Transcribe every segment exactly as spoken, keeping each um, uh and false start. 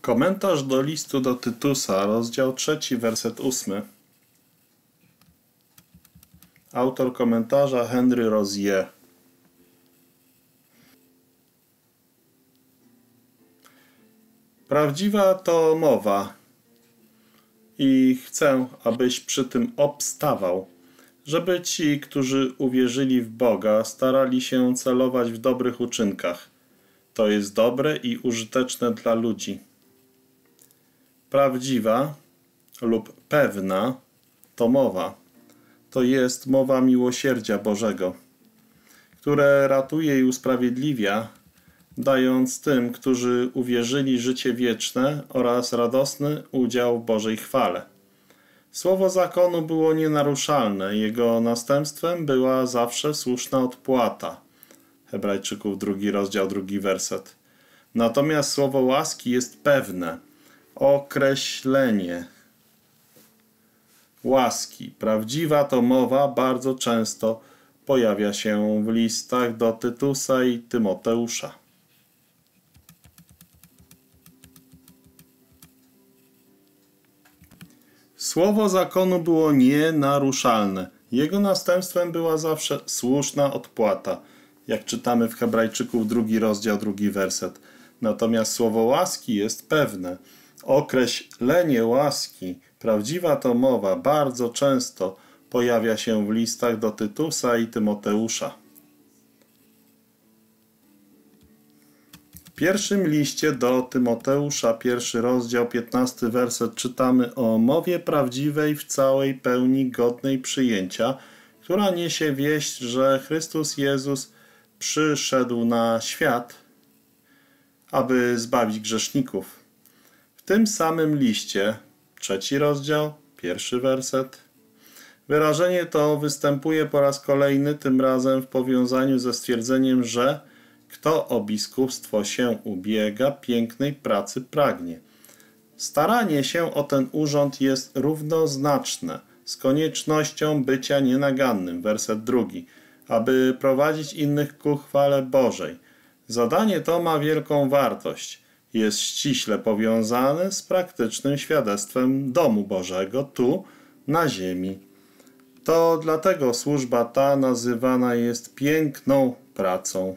Komentarz do listu do Tytusa, rozdział trzeci, werset ósmy. Autor komentarza Henry Rozier. Prawdziwa to mowa i chcę, abyś przy tym obstawał, żeby ci, którzy uwierzyli w Boga, starali się celować w dobrych uczynkach. To jest dobre i użyteczne dla ludzi. Prawdziwa lub pewna to mowa. To jest mowa miłosierdzia Bożego, które ratuje i usprawiedliwia, dając tym, którzy uwierzyli, życie wieczne oraz radosny udział w Bożej chwale. Słowo zakonu było nienaruszalne, jego następstwem była zawsze słuszna odpłata. Hebrajczyków drugi rozdział, drugi werset. Natomiast słowo łaski jest pewne. Określenie łaski. Prawdziwa to mowa bardzo często pojawia się w listach do Tytusa i Tymoteusza. Słowo zakonu było nienaruszalne. Jego następstwem była zawsze słuszna odpłata, jak czytamy w Hebrajczyków drugi rozdział, drugi werset. Natomiast słowo łaski jest pewne. Określenie łaski, prawdziwa to mowa, bardzo często pojawia się w listach do Tytusa i Tymoteusza. W pierwszym liście do Tymoteusza, pierwszy rozdział, piętnasty werset, czytamy o mowie prawdziwej w całej pełni godnej przyjęcia, która niesie wieść, że Chrystus Jezus przyszedł na świat, aby zbawić grzeszników. W tym samym liście, trzeci rozdział, pierwszy werset, wyrażenie to występuje po raz kolejny, tym razem w powiązaniu ze stwierdzeniem, że kto o biskupstwo się ubiega, pięknej pracy pragnie. Staranie się o ten urząd jest równoznaczne z koniecznością bycia nienagannym, werset drugi, aby prowadzić innych ku chwale Bożej. Zadanie to ma wielką wartość. Jest ściśle powiązane z praktycznym świadectwem domu Bożego tu, na ziemi. To dlatego służba ta nazywana jest piękną pracą.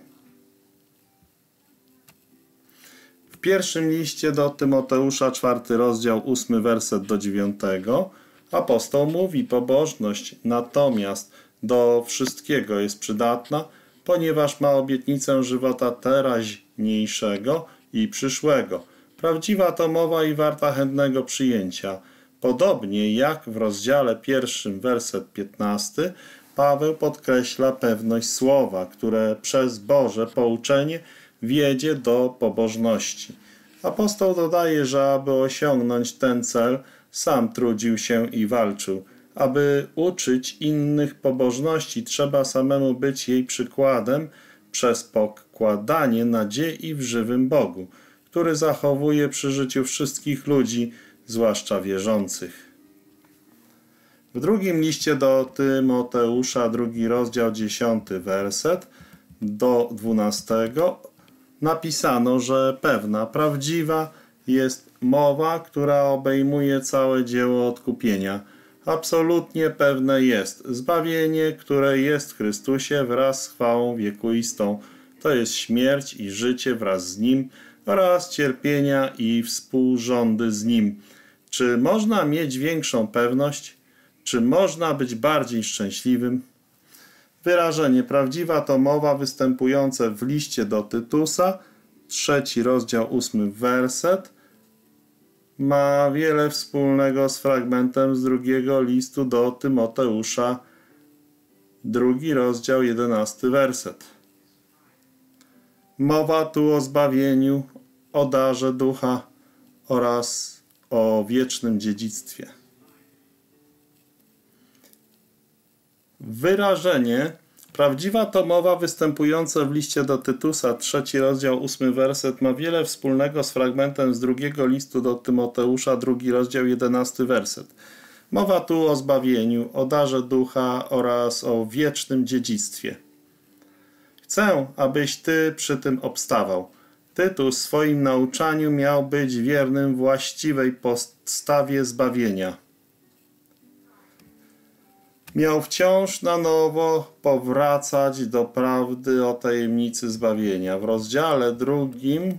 W pierwszym liście do Tymoteusza, czwarty rozdział, ósmy werset do dziewiątego, apostoł mówi: pobożność natomiast do wszystkiego jest przydatna, ponieważ ma obietnicę żywota teraźniejszego i przyszłego. Prawdziwa to mowa i warta chętnego przyjęcia. Podobnie jak w rozdziale pierwszym, werset piętnasty, Paweł podkreśla pewność słowa, które przez Boże pouczenie wiedzie do pobożności. Apostoł dodaje, że aby osiągnąć ten cel, sam trudził się i walczył. Aby uczyć innych pobożności, trzeba samemu być jej przykładem przez pokładanie nadziei w żywym Bogu, który zachowuje przy życiu wszystkich ludzi, zwłaszcza wierzących. W drugim liście do Tymoteusza, drugi rozdział, dziesiąty werset do dwunastego napisano, że pewna, prawdziwa jest mowa, która obejmuje całe dzieło odkupienia. Absolutnie pewne jest zbawienie, które jest w Chrystusie wraz z chwałą wiekuistą. To jest śmierć i życie wraz z Nim oraz cierpienia i współrządy z Nim. Czy można mieć większą pewność? Czy można być bardziej szczęśliwym? Wyrażenie prawdziwa to mowa występujące w liście do Tytusa, trzeci rozdział, ósmy werset, ma wiele wspólnego z fragmentem z drugiego listu do Tymoteusza, drugi rozdział, jedenasty werset. Mowa tu o zbawieniu, o darze ducha oraz o wiecznym dziedzictwie. Wyrażenie prawdziwa to mowa występujące w liście do Tytusa, trzeci rozdział, ósmy werset, ma wiele wspólnego z fragmentem z drugiego listu do Tymoteusza, drugi rozdział, jedenasty werset. Mowa tu o zbawieniu, o darze ducha oraz o wiecznym dziedzictwie. Chcę, abyś ty przy tym obstawał. Tytus w swoim nauczaniu miał być wiernym właściwej podstawie zbawienia. Miał wciąż na nowo powracać do prawdy o tajemnicy zbawienia. W rozdziale drugim,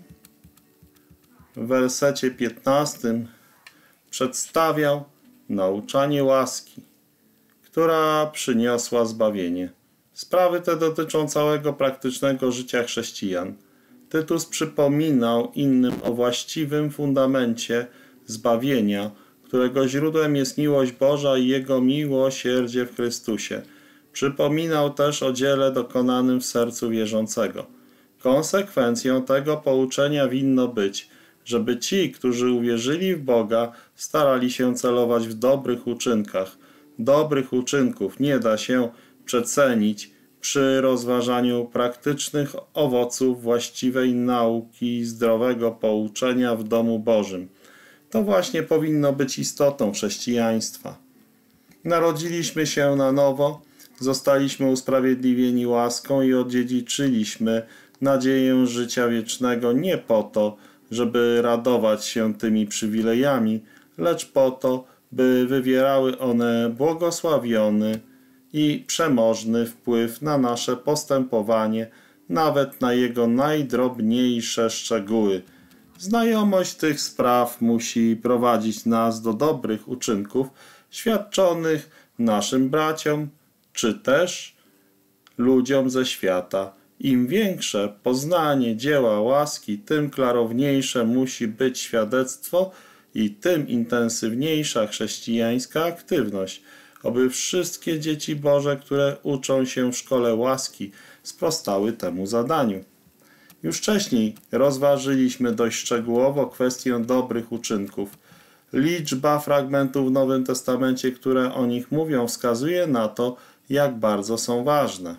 w wersecie piętnastym, przedstawiał nauczanie łaski, która przyniosła zbawienie. Sprawy te dotyczą całego praktycznego życia chrześcijan. Tytus przypominał innym o właściwym fundamencie zbawienia, którego źródłem jest miłość Boża i Jego miłosierdzie w Chrystusie. Przypominał też o dziele dokonanym w sercu wierzącego. Konsekwencją tego pouczenia winno być, żeby ci, którzy uwierzyli w Boga, starali się celować w dobrych uczynkach. Dobrych uczynków nie da się przecenić przy rozważaniu praktycznych owoców właściwej nauki i zdrowego pouczenia w domu Bożym. To właśnie powinno być istotą chrześcijaństwa. Narodziliśmy się na nowo, zostaliśmy usprawiedliwieni łaską i odziedziczyliśmy nadzieję życia wiecznego nie po to, żeby radować się tymi przywilejami, lecz po to, by wywierały one błogosławiony i przemożny wpływ na nasze postępowanie, nawet na jego najdrobniejsze szczegóły. Znajomość tych spraw musi prowadzić nas do dobrych uczynków świadczonych naszym braciom, czy też ludziom ze świata. Im większe poznanie dzieła łaski, tym klarowniejsze musi być świadectwo i tym intensywniejsza chrześcijańska aktywność, aby wszystkie dzieci Boże, które uczą się w szkole łaski, sprostały temu zadaniu. Już wcześniej rozważyliśmy dość szczegółowo kwestię dobrych uczynków. Liczba fragmentów w Nowym Testamencie, które o nich mówią, wskazuje na to, jak bardzo są ważne.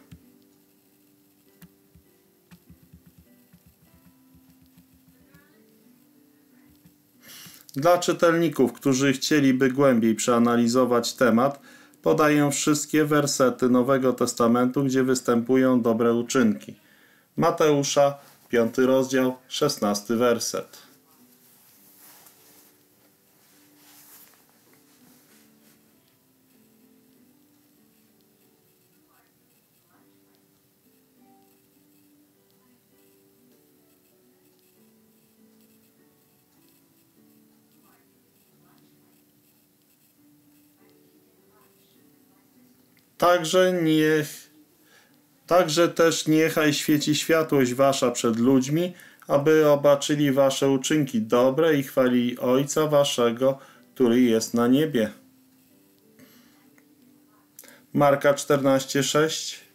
Dla czytelników, którzy chcieliby głębiej przeanalizować temat, podaję wszystkie wersety Nowego Testamentu, gdzie występują dobre uczynki. Mateusza, piąty rozdział, szesnasty werset. Także niech, także też niechaj świeci światłość wasza przed ludźmi, aby obaczyli wasze uczynki dobre i chwalili Ojca waszego, który jest na niebie. Marka czternaście, sześć.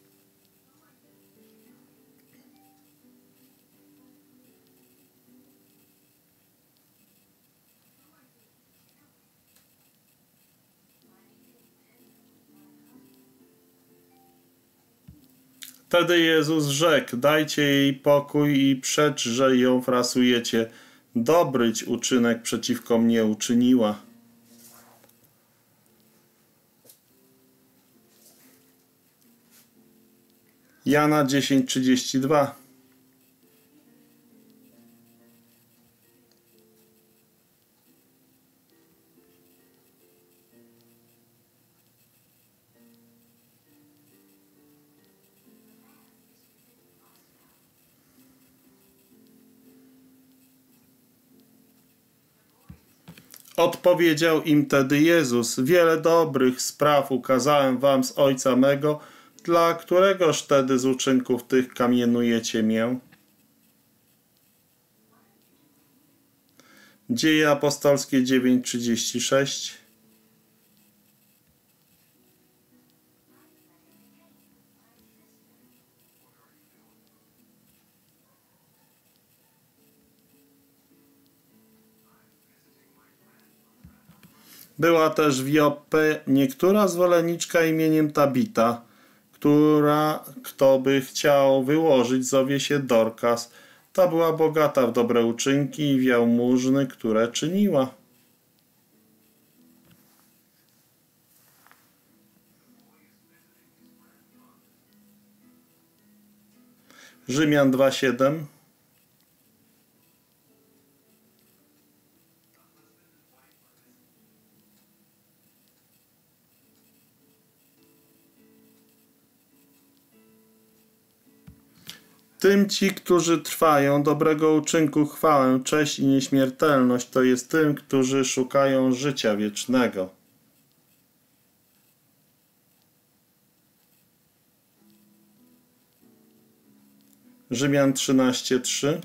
Wtedy Jezus rzekł: dajcie jej pokój i przecz, że ją frasujecie. Dobryć uczynek przeciwko mnie uczyniła. Jana dziesięć, trzydzieści dwa. Odpowiedział im tedy Jezus: wiele dobrych spraw ukazałem wam z Ojca mego, dla któregoż tedy z uczynków tych kamienujecie mię? Dzieje apostolskie dziewięć, trzydzieści sześć. Była też w Joppe niektóra zwolenniczka imieniem Tabita, która, kto by chciał wyłożyć, zowie się Dorkas. Ta była bogata w dobre uczynki i w jałmużny, które czyniła. Rzymian dwa, siedem. Tym ci, którzy trwają dobrego uczynku, chwałę, cześć i nieśmiertelność, to jest tym, którzy szukają życia wiecznego. Rzymian trzynaście trzy.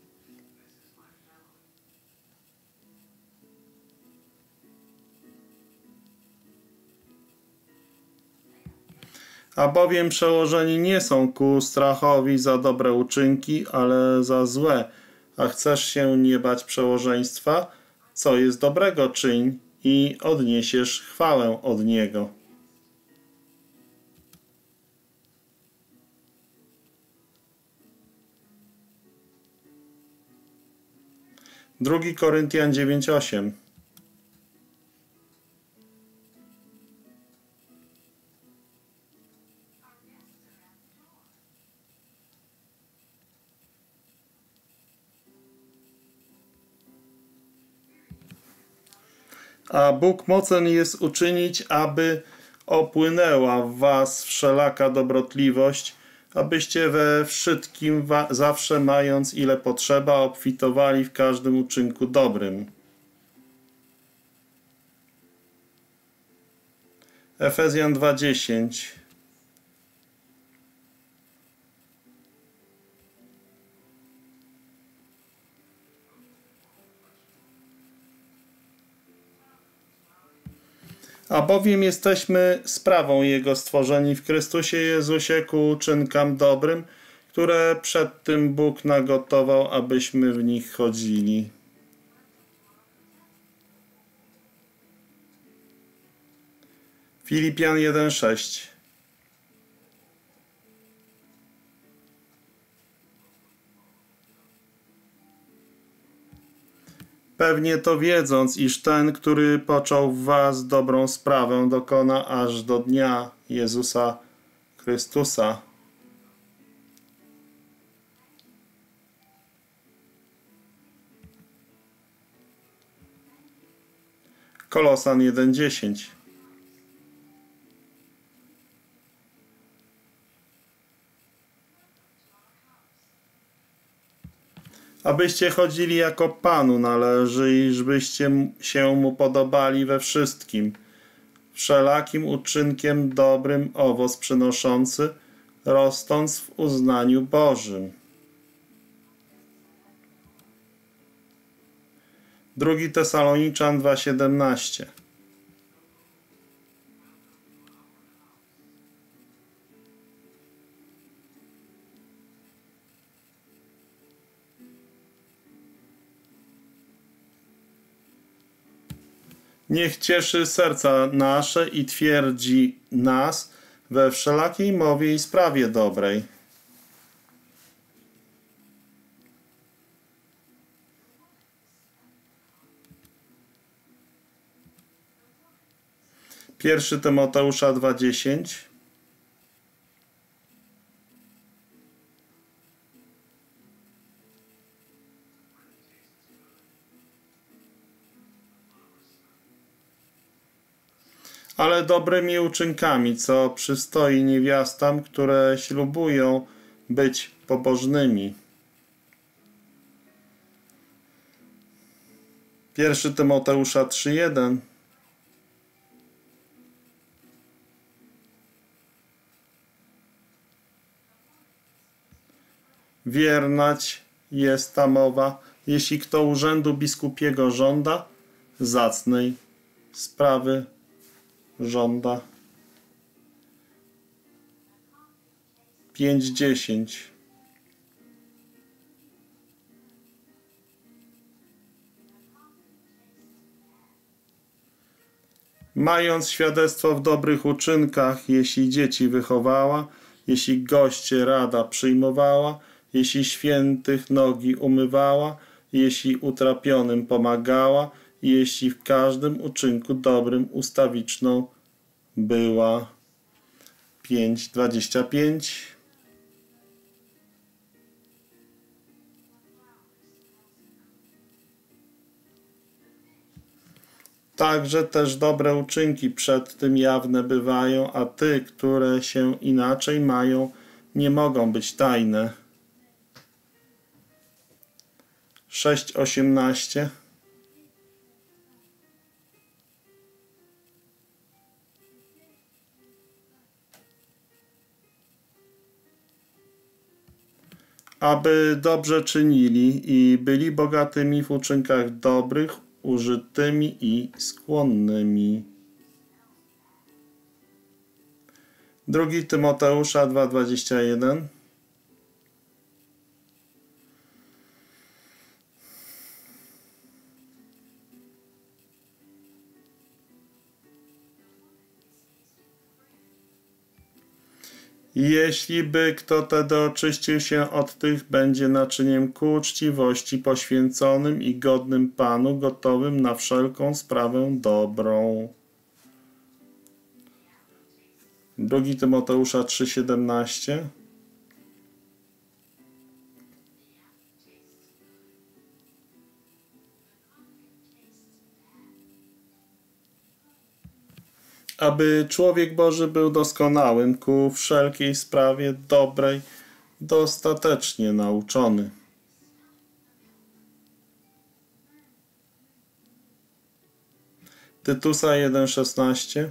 A bowiem przełożeni nie są ku strachowi za dobre uczynki, ale za złe. A chcesz się nie bać przełożeństwa? Co jest dobrego czyń i odniesiesz chwałę od niego. Drugi Koryntian dziewięć osiem. A Bóg mocen jest uczynić, aby opłynęła w was wszelaka dobrotliwość, abyście we wszystkim zawsze mając ile potrzeba, obfitowali w każdym uczynku dobrym. Efezjan dwa dziesięć. A bowiem jesteśmy sprawą Jego stworzeni w Chrystusie Jezusie ku uczynkam dobrym, które przed tym Bóg nagotował, abyśmy w nich chodzili. Filipian jeden sześć. Pewnie to wiedząc, iż ten, który począł w was dobrą sprawę, dokona aż do dnia Jezusa Chrystusa. Kolosan jeden dziesięć. Abyście chodzili jako Panu należy i żebyście się Mu podobali we wszystkim, wszelakim uczynkiem dobrym owoc przynoszący, rosnąc w uznaniu Bożym. Drugi Tesaloniczan dwa siedemnaście. Niech cieszy serca nasze i twierdzi nas we wszelakiej mowie i sprawie dobrej. Pierwszy Tymoteusza dwa dziesięć. Ale dobrymi uczynkami, co przystoi niewiastam, które ślubują być pobożnymi. Pierwszy Tymoteusza trzy jeden. Wiernać jest ta mowa, jeśli kto urzędu biskupiego żąda, zacnej sprawy żąda. pięć dziesięć. Mając świadectwo w dobrych uczynkach, jeśli dzieci wychowała, jeśli goście rada przyjmowała, jeśli świętych nogi umywała, jeśli utrapionym pomagała, jeśli w każdym uczynku dobrym ustawiczną była. pięć dwadzieścia pięć. Także też dobre uczynki przed tym jawne bywają, a ty, które się inaczej mają, nie mogą być tajne. sześć osiemnaście. Aby dobrze czynili i byli bogatymi w uczynkach dobrych, użytymi i skłonnymi. Drugi Tymoteusza dwa dwadzieścia jeden. Jeśli by kto tedy oczyścił się od tych, będzie naczyniem ku uczciwości, poświęconym i godnym Panu, gotowym na wszelką sprawę dobrą. Drugi Tymoteusza trzy siedemnaście. Aby człowiek Boży był doskonałym, ku wszelkiej sprawie dobrej, dostatecznie nauczony. Tytusa jeden szesnaście.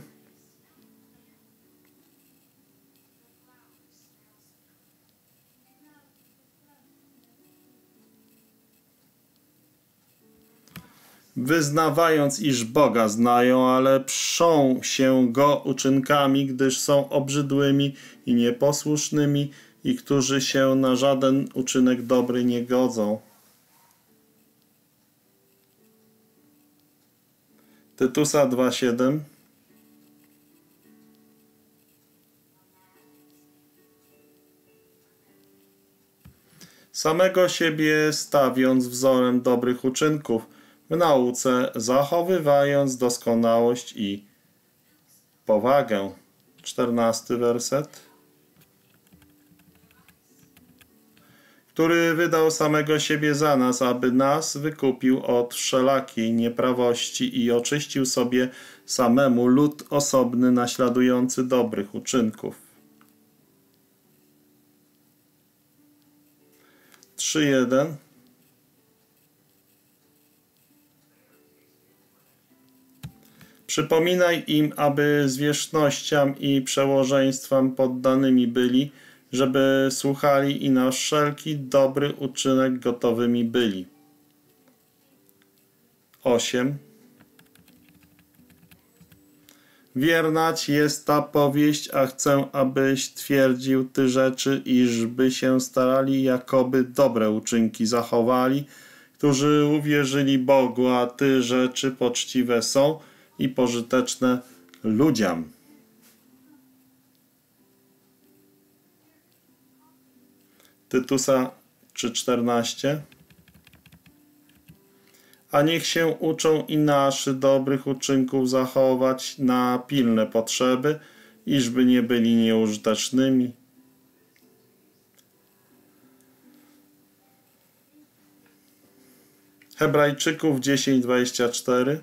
Wyznawając, iż Boga znają, ale przą się Go uczynkami, gdyż są obrzydłymi i nieposłusznymi i którzy się na żaden uczynek dobry nie godzą. Tytusa dwa siedem. Samego siebie stawiąc wzorem dobrych uczynków, w nauce zachowywając doskonałość i powagę. Czternasty werset. Który wydał samego siebie za nas, aby nas wykupił od wszelakiej nieprawości i oczyścił sobie samemu lud osobny naśladujący dobrych uczynków. trzy jeden. Przypominaj im, aby zwierzchnościom i przełożeństwom poddanymi byli, żeby słuchali i na wszelki dobry uczynek gotowymi byli. osiem. Wierna ci jest ta powieść, a chcę, abyś twierdził ty rzeczy, iżby się starali, jakoby dobre uczynki zachowali, którzy uwierzyli Bogu, a ty rzeczy poczciwe są i pożyteczne ludziom. Tytusa trzy czternaście. A niech się uczą i naszy dobrych uczynków zachować na pilne potrzeby, iżby nie byli nieużytecznymi. Hebrajczyków dziesięć dwadzieścia cztery.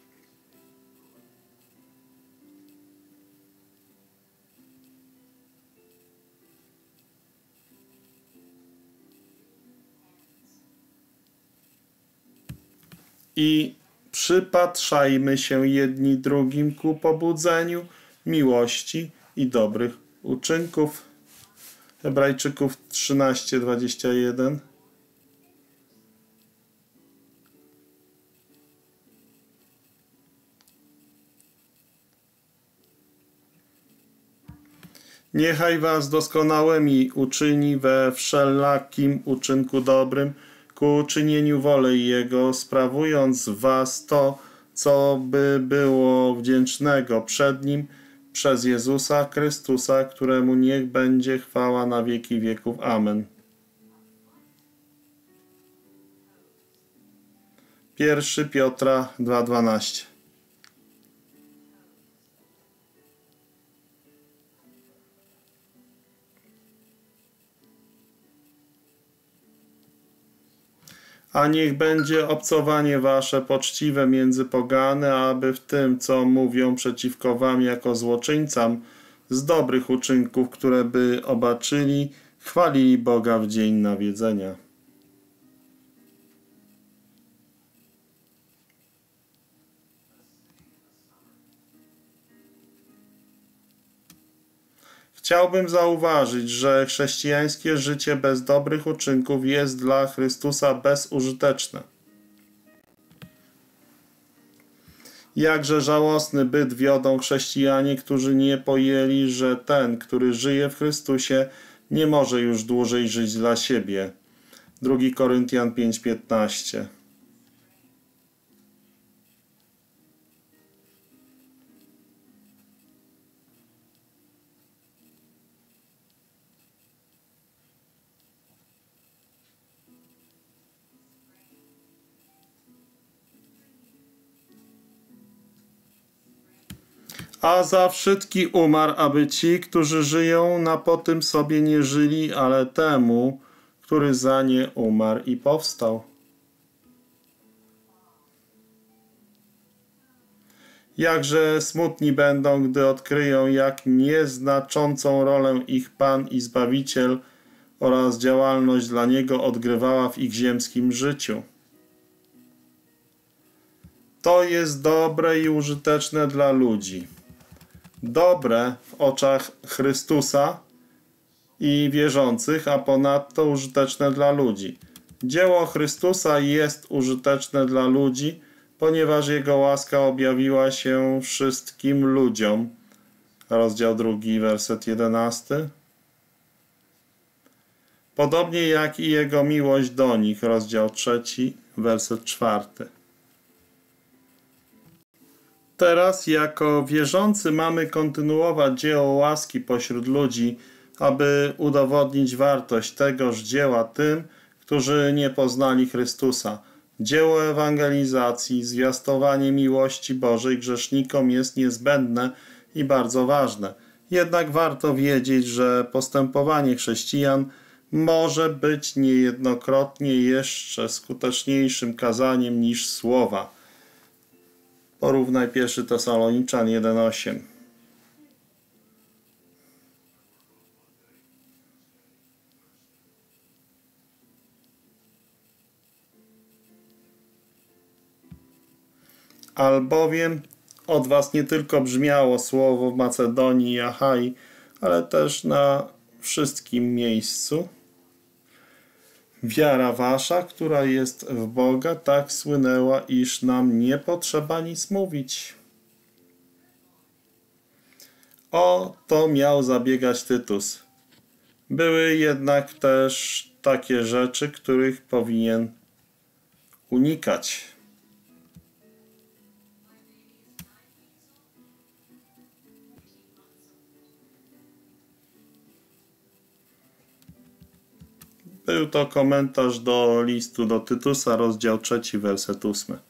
I przypatrzajmy się jedni drugim ku pobudzeniu miłości i dobrych uczynków. Hebrajczyków trzynaście dwadzieścia jeden. Niechaj was doskonałymi uczyni we wszelakim uczynku dobrym, ku czynieniu woli Jego, sprawując w was to, co by było wdzięcznego przed Nim, przez Jezusa Chrystusa, któremu niech będzie chwała na wieki wieków. Amen. Pierwszy Piotra dwa dwanaście. A niech będzie obcowanie wasze poczciwe między pogany, aby w tym, co mówią przeciwko wam jako złoczyńcom, z dobrych uczynków, które by obaczyli, chwalili Boga w dzień nawiedzenia. Chciałbym zauważyć, że chrześcijańskie życie bez dobrych uczynków jest dla Chrystusa bezużyteczne. Jakże żałosny byt wiodą chrześcijanie, którzy nie pojęli, że ten, który żyje w Chrystusie, nie może już dłużej żyć dla siebie. drugi Koryntian pięć piętnaście. A za wszystki umarł, aby ci, którzy żyją, na potem sobie nie żyli, ale temu, który za nie umarł i powstał. Jakże smutni będą, gdy odkryją, jak nieznaczącą rolę ich Pan i Zbawiciel oraz działalność dla Niego odgrywała w ich ziemskim życiu. To jest dobre i użyteczne dla ludzi. Dobre w oczach Chrystusa i wierzących, a ponadto użyteczne dla ludzi. Dzieło Chrystusa jest użyteczne dla ludzi, ponieważ Jego łaska objawiła się wszystkim ludziom. Rozdział drugi, werset jedenasty. Podobnie jak i Jego miłość do nich. Rozdział trzeci, werset czwarty. Teraz jako wierzący mamy kontynuować dzieło łaski pośród ludzi, aby udowodnić wartość tegoż dzieła tym, którzy nie poznali Chrystusa. Dzieło ewangelizacji, zwiastowanie miłości Bożej grzesznikom jest niezbędne i bardzo ważne. Jednak warto wiedzieć, że postępowanie chrześcijan może być niejednokrotnie jeszcze skuteczniejszym kazaniem niż słowa. Porównaj pierwszy Tesaloniczan jeden osiem. Albowiem od was nie tylko brzmiało słowo w Macedonii i Achai, ale też na wszystkim miejscu wiara wasza, która jest w Boga, tak słynęła, iż nam nie potrzeba nic mówić. O to miał zabiegać Tytus. Były jednak też takie rzeczy, których powinien unikać. Był to komentarz do listu do Tytusa, rozdział trzeci, werset ósmy.